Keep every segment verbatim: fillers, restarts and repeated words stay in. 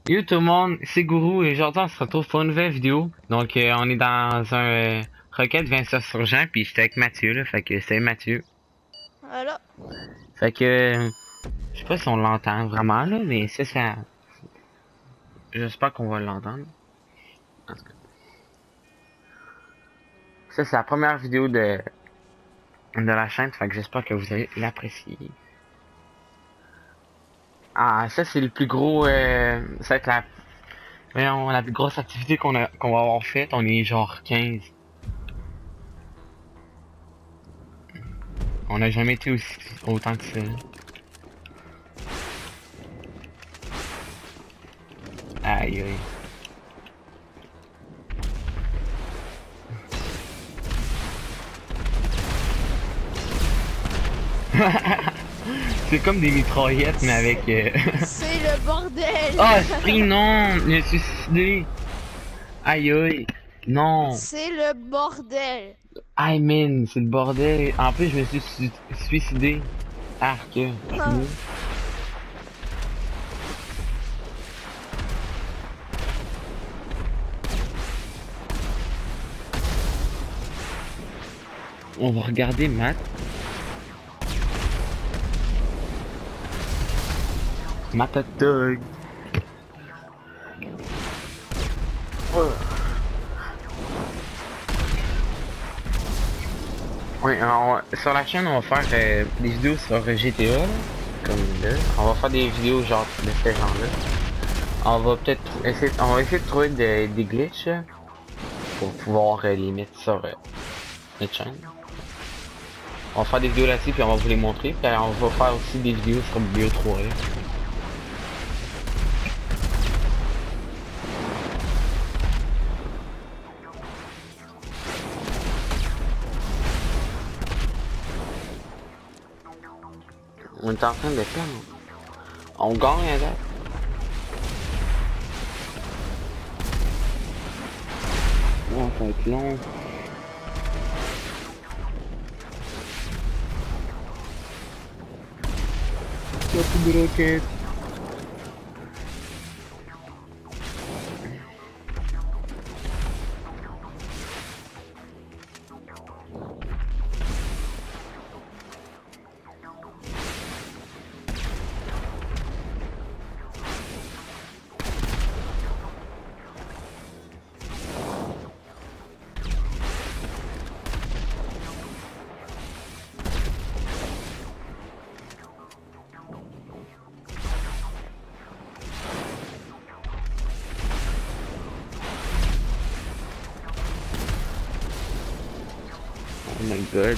Yo tout le monde, c'est Gourou et aujourd'hui on se retrouve pour une nouvelle vidéo. Donc euh, on est dans un euh, Rocket vingt Surgent puis j'étais avec Mathieu là, fait que c'est Mathieu. Voilà. Fait que euh, je sais pas si on l'entend vraiment là, mais ça ça j'espère qu'on va l'entendre. En tout cas, ça c'est la première vidéo de de la chaîne, fait que j'espère que vous allez l'apprécier. Ah ça c'est le plus gros euh, ça va être la voyons, la plus grosse activité qu'on a qu'on va avoir faite, on est genre quinze. On n'a jamais été aussi autant que ça. Aïe aïe. C'est comme des mitraillettes, mais avec... Euh... C'est le bordel. oh, Spring, non! Je me suis suicidé! Aïe aïe! Non! C'est le bordel. Aïe, man, c'est le bordel! En plus, je me suis su suicidé. Arc, je suis Ah. mou. On va regarder Matt. Matatog. Oh. Ouais, alors, sur la chaîne, on va faire euh, des vidéos sur G T A, là, comme là. On va faire des vidéos genre de ce genre-là. On va peut-être essayer, on va essayer de trouver des, des glitches là, pour pouvoir euh, les mettre sur euh, notre chaîne. On va faire des vidéos là-dessus puis on va vous les montrer. Puis on va faire aussi des vidéos sur B O trois là. On est en train de perdre. On gagne à date. Oh, ça va être long. Il y a plus de roquettes. Oh my god.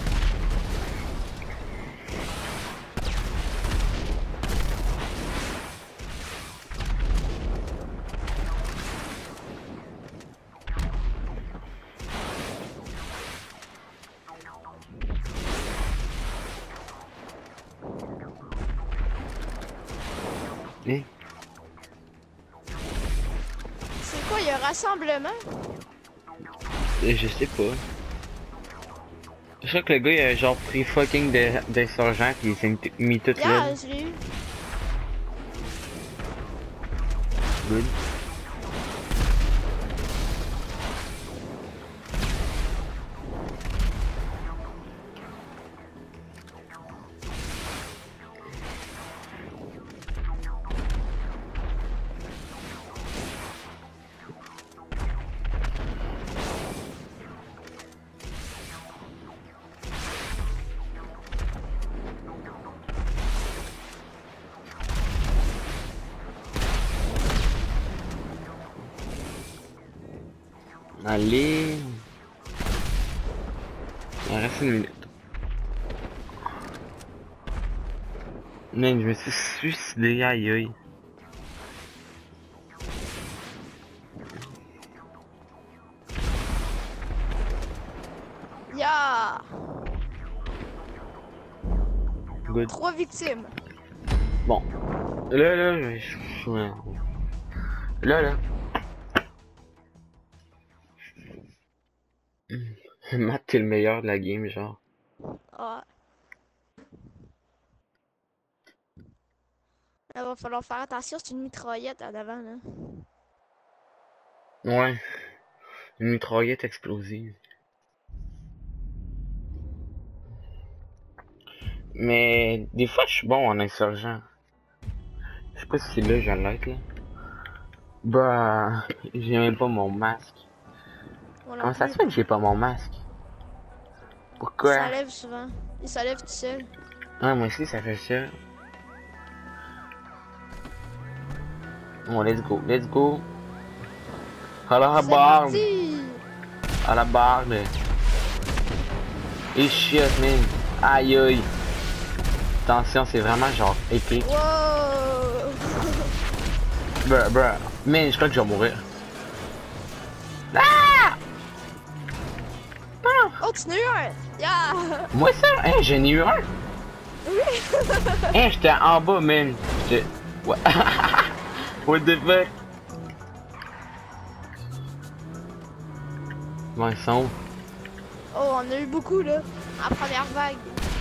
Eh? C'est quoi, il y a un rassemblement? Euh, Je sais pas. Je crois que le gars il a genre pris fucking des d'insurgents pis il s'est mis tout là. Yeah, je l'ai eu. Good. Allez. Il reste une minute. Man, je me suis suicidé, aïe aïe. Yeah. Good. Trois victimes. Bon. Là, là, je... ouais. Là, là. Matt, t'es le meilleur de la game, genre. Ah. Il va falloir faire attention, c'est une mitraillette en avant, là. Ouais. Une mitraillette explosive. Mais des fois, je suis bon en insurgent. Je sais pas si c'est là je vais l'être, là. Bah, j'ai même pas mon masque. Moi non Comment ça plus. se fait que j'ai pas mon masque? Il Pourquoi? s'enlève souvent. Il s'enlève tout seul. Ouais, moi aussi, ça fait ça. Bon, let's go, let's go. À la C'est barre, parti! à la barre. Et shit, man. Aïe aïe. Attention, c'est vraiment genre épique. Wow! Bruh, bruh. Man, je crois que je vais mourir. Ah! Ah! Oh, tu n'as eu un! Yeah! Moi ça? Hein, j'en ai eu un? Oui! Hein, j'étais en bas, man. J'étais... What? What the fuck? Bon, ils sont où? Oh, on a eu beaucoup, là. En première vague.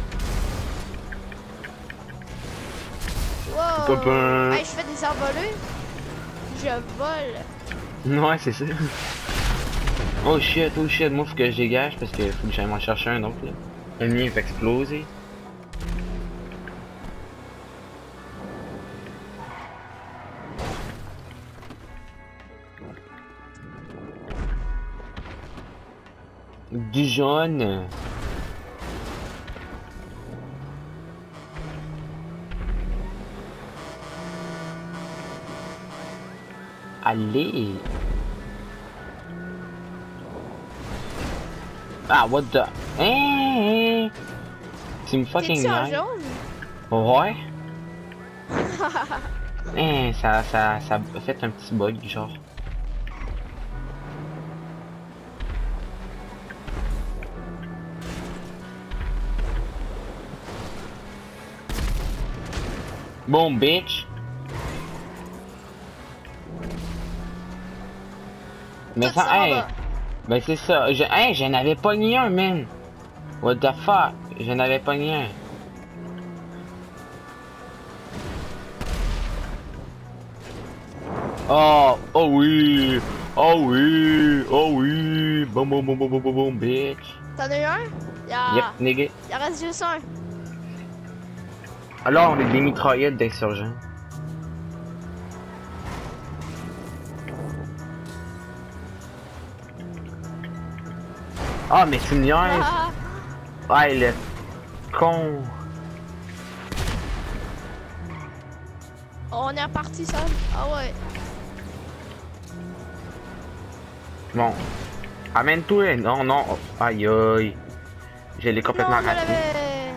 Wow! Papa. Hey, je fais des envolées. Je vole. Ouais, c'est ça. Oh shit, oh shit, moi faut que je dégage parce que faut que j'aille m'en chercher un autre là. Le mien va exploser. Du jaune. Allez. Ah, what the... Hein? Tu me fucking T'es-tu en niaises? jaune? Ouais. Hein, ça, ça, ça a fait un petit bug, genre. Bon, bitch. Mais Toi, ça, tu hey, en bas. ben c'est ça. Je, hey, j'en avais pas ni un, man. What the fuck? J'en avais pas ni un. Oh, oh oui. Oh oui. Oh oui. Boum, boum, boum, boum, boum, boum, boum, bitch. T'en as eu un? Yeah. Yep, nigga. Il en reste juste un. Alors, on est des mitraillettes d'insurgents. Ah, mais tu me niaises. Ah, Ah, il est con. on est reparti, ça. Ah ouais. Bon. Amène-toi. Non, non. Aïe, aïe. Je l'ai complètement Non, je raté. l'avais.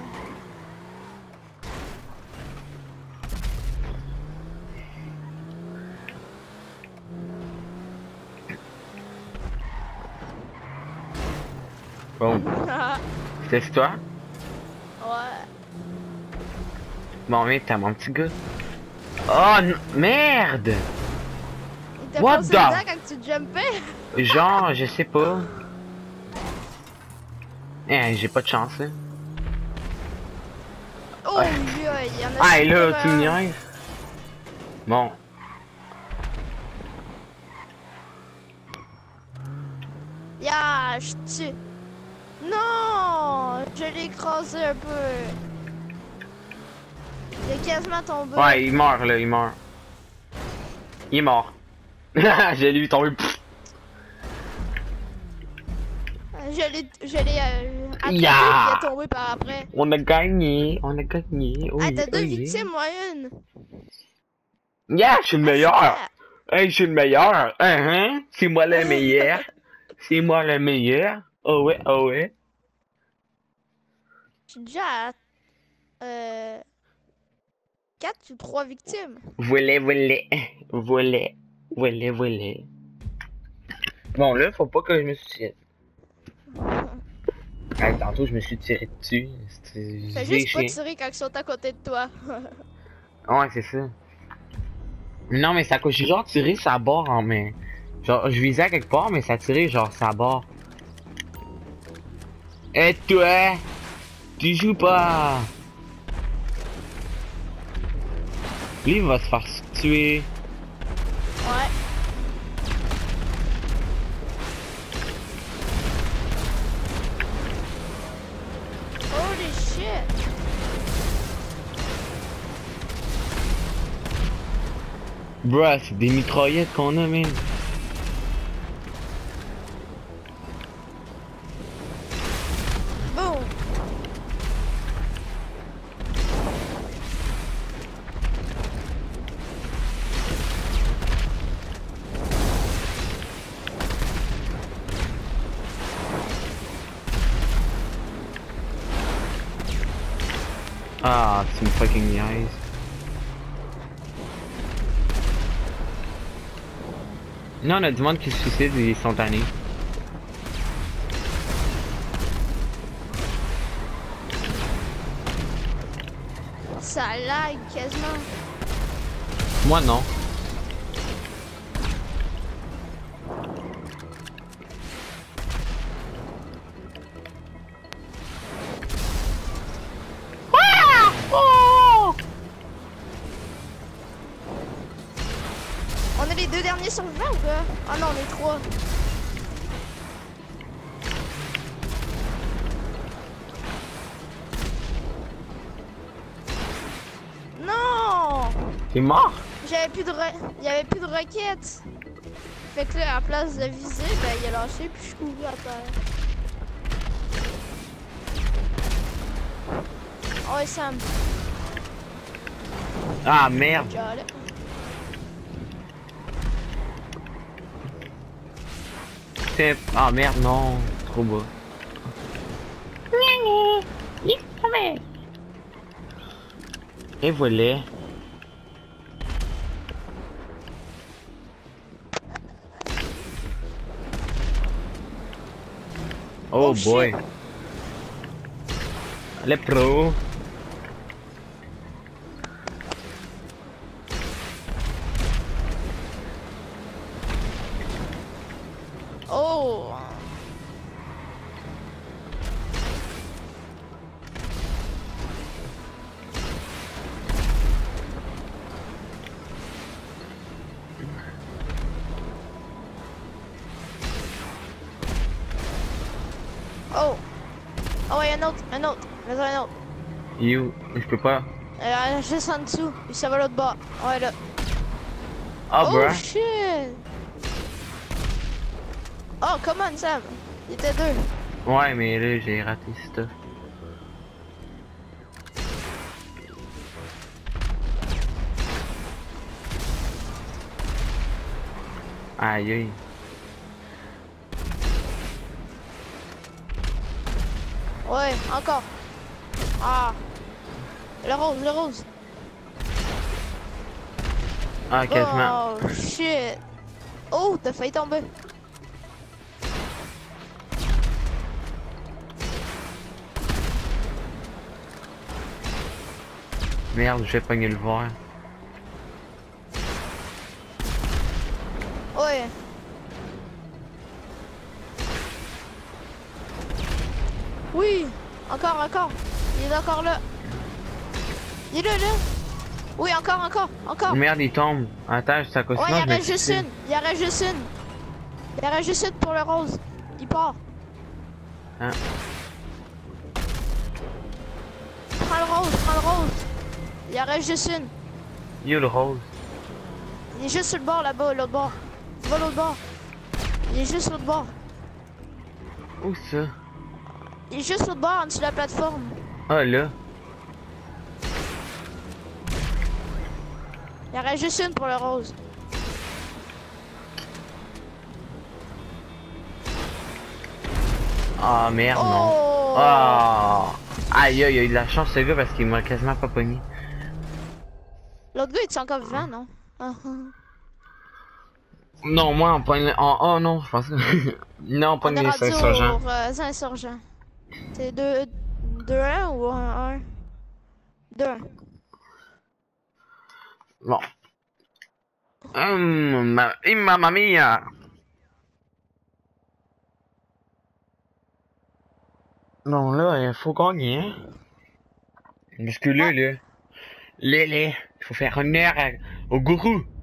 Bon. Ah, C'est toi? ouais. Bon, mais t'as mon petit gars. Oh, n- merde! Il t'a What passé the- dedans quand tu jumpais? Genre, je sais pas. Eh, j'ai pas de chance, là. Oh, Ouais. yeah, il y en a Ah, et cinq là, devant. tu me niaises. Bon. Yeah, je tue. Non, je l'ai écrasé un peu. Il est quasiment tombé. Ouais, il meurt, là, il meurt. Il est mort. J'ai lui tombé. Pff. Je l'ai, je l'ai euh, attrapé, Yeah. puis il est tombé par après. On a gagné, on a gagné. Oui, Ah, t'as deux oui. victimes, moi une. Yeah, je suis le meilleur. Ah, Hey, je suis le meilleur. Hein, hein? C'est moi le meilleur. C'est moi le meilleur. Oh ouais, oh ouais. je suis déjà à euh, quatre ou trois victimes. Voulez, voulez. Voulez, voulez, voulez. Bon, là, faut pas que je me suis tiré. Hey, tantôt, je me suis tiré dessus. C'était- Fais j'ai juste pas chié. tirer quand ils sont à côté de toi. Ouais, c'est ça. Non, mais ça que j'ai genre tiré sa barre en main. Genre, je visais à quelque part, mais ça tirait genre sa barre. Et toi, tu joues pas. Lui, il va se faire tuer. Ouais. Holy shit. Bruh, c'est des mitraillettes qu'on a, man. Boom. Ah, tu me fucking niaises. Non, on a du monde qui se suicide, ils sont tannés. Ça lag quasiment. Moi, non. On est les deux derniers survivants ou quoi? Ah non, on est trois. Non! T'es mort? J'avais plus de ro... Il y avait plus de roquettes. Fait que là, à la place de viser, ben il a lâché puis je suis couru à terre. Oh et Sam. Ah, merde. Jolly. C'est... Ah, merde, non. Trop bas. Et voilà. Oh, Oh, boy. shit. Les pros. Oh. Oh. Oh ouais, un autre, un autre. Mais un autre. You, je peux pas. Euh, juste en dessous. Puis ça va l'autre bas. Ouais, là. Ah, Oh bruh. shit. Oh, come on, Sam. Il était deux. Ouais, mais là, j'ai raté stuff. Aïe, aïe. Ouais, encore. Ah. Le rose, le rose. Ah, quasiment. Oh shit. Oh, t'as failli tomber. Merde, je vais pogner le vert. Ouais. Oui. Encore, encore. Il est encore là. Il est là, là. Oui, encore, encore, encore. Merde, il tombe. Attends, je suis à côté. Ouais, Sinon, il je vais reste juste pisser. une. Il reste juste une. Il reste juste une pour le rose. Il part. Hein? Prends le rose, prends le rose. Il reste juste une. You, le rose. Il est juste sur le bord là-bas, l'autre bord. Va l'autre bord. Il est juste l'autre bord. Où ça? Il est juste l'autre bord en dessous de la plateforme. Ah, là. Il reste juste une pour le rose. Ah, merde, non. Oh! Ah! Aïe, aïe, il a eu de la chance, ce gars, parce qu'il m'a quasiment pas pogné. L'autre gars, il est encore vivant, non? Ah, ah. Non, moi, on pogne... Oh, oh non, je pense que... non, on On pogne est les rendu insurgents. aux euh, insurgents. C'est deux, deux, un ou un, un? Deux, un. Bon. Hum, ma... eh, mamma mia! Non, là, il faut gagner, hein? Parce que là, Ouais. là... Lélé, il faut faire honneur à- au gourou.